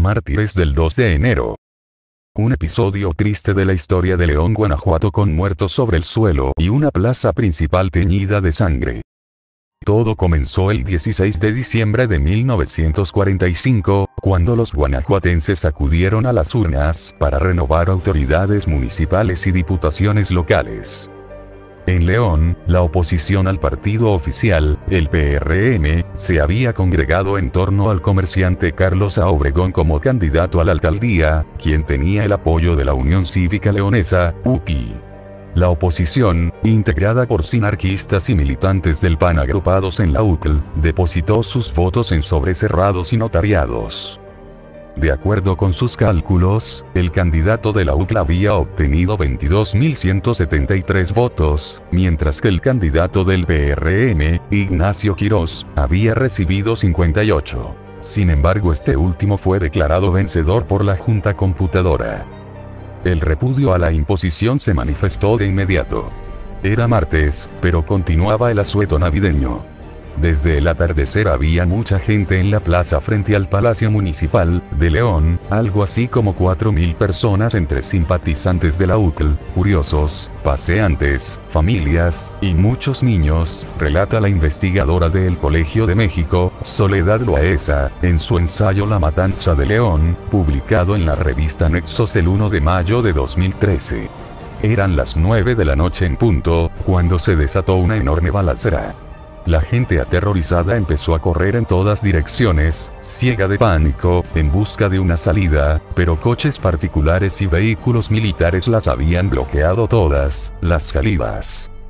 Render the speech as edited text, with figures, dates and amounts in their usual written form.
mártires del 2 de enero. Un episodio triste de la historia de León, Guanajuato, con muertos sobre el suelo y una plaza principal teñida de sangre. Todo comenzó el 16 de diciembre de 1945, cuando los guanajuatenses acudieron a las urnas para renovar autoridades municipales y diputaciones locales. En León, la oposición al partido oficial, el PRM, se había congregado en torno al comerciante Carlos A. Obregón como candidato a la alcaldía, quien tenía el apoyo de la Unión Cívica Leonesa, UCI. La oposición, integrada por sinarquistas y militantes del PAN agrupados en la UCL, depositó sus votos en sobres cerrados y notariados. De acuerdo con sus cálculos, el candidato de la UCL había obtenido 22.173 votos, mientras que el candidato del PRM, Ignacio Quirós, había recibido 58. Sin embargo, este último fue declarado vencedor por la Junta Computadora. El repudio a la imposición se manifestó de inmediato. Era martes, pero continuaba el asueto navideño. Desde el atardecer había mucha gente en la plaza frente al Palacio Municipal de León, algo así como 4.000 personas entre simpatizantes de la UCL, curiosos, paseantes, familias, y muchos niños, relata la investigadora del Colegio de México, Soledad Loaesa, en su ensayo La Matanza de León, publicado en la revista Nexos el 1 de mayo de 2013. Eran las 9 de la noche en punto, cuando se desató una enorme balacera. La gente aterrorizada empezó a correr en todas direcciones, ciega de pánico, en busca de una salida, pero coches particulares y vehículos militares las habían bloqueado todas las salidas.